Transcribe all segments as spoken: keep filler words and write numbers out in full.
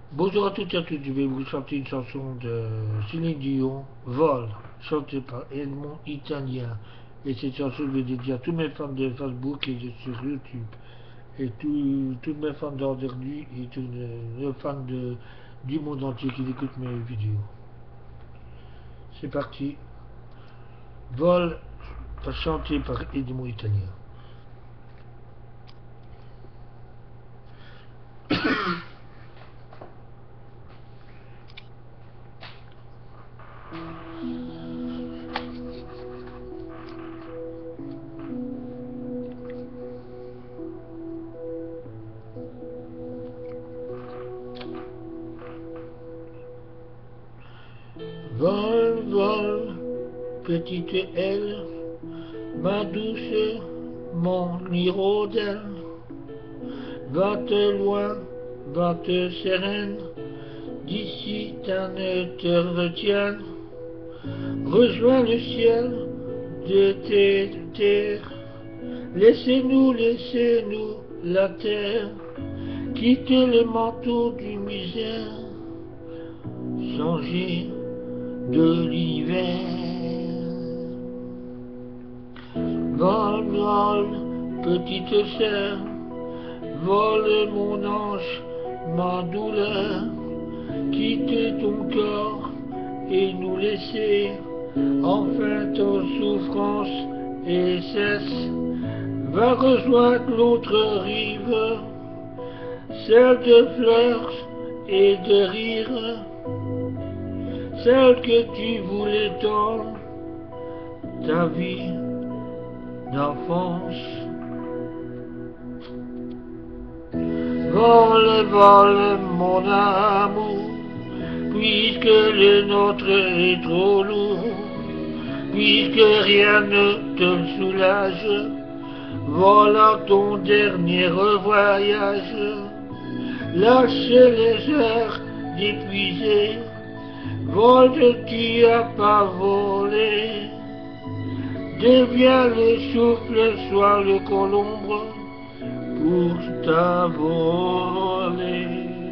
Bonjour à toutes et à tous, je vais vous chanter une chanson de Céline Dion, Vol, chantée par Edmond Italien. Et cette chanson, je vais dédier à tous mes fans de Facebook et de sur YouTube. Et tous tous mes fans d'Orderly et tous les fans de, du monde entier qui écoutent mes vidéos. C'est parti. Vol, chanté par Edmond Italien. Vol, vol, petite aile, ma douce, mon hirondelle, va-te loin, va-te sereine, d'ici ta ne te retienne, rejoins le ciel de tes terres, laissez-nous, laissez-nous la terre, quitte le manteau du misère, changer de l'hiver. Vole, vole, petite sœur, vole mon ange, ma douleur, quitte ton corps et nous laisser enfin ton souffrance et cesse. Va rejoindre l'autre rive, celle de fleurs et de rire, celle que tu voulais tant, ta vie d'enfance. Vole, vole mon amour, puisque le nôtre est trop lourd, puisque rien ne te soulage, voilà ton dernier voyage. Lâche les heures d'épuiser, vole, tu as pas volé, deviens le souffle, sois le colombe pour t'avoler.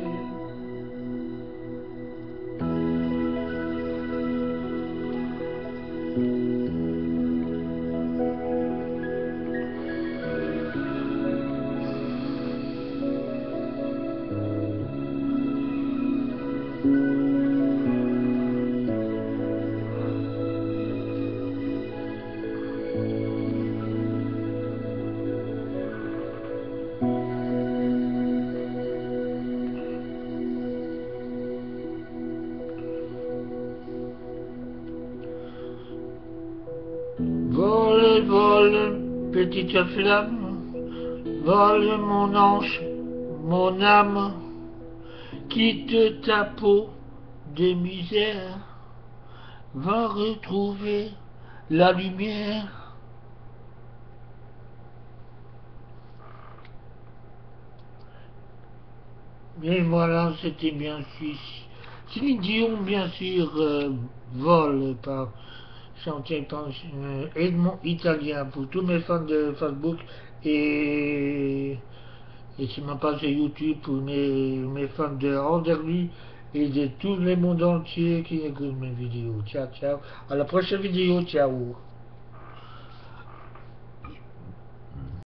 Vole, vole, petite flamme, vole mon ange, mon âme, quitte ta peau de misère, va retrouver la lumière. Et voilà, c'était bien sûr Céline Dion, bien sûr, euh, Vol, par chanté par euh, Edmond Italien, pour tous mes fans de Facebook et, et sur ma page YouTube, pour mes, mes fans de Orderly et de tout le monde entier qui écoute mes vidéos. Ciao, ciao. À la prochaine vidéo. Ciao.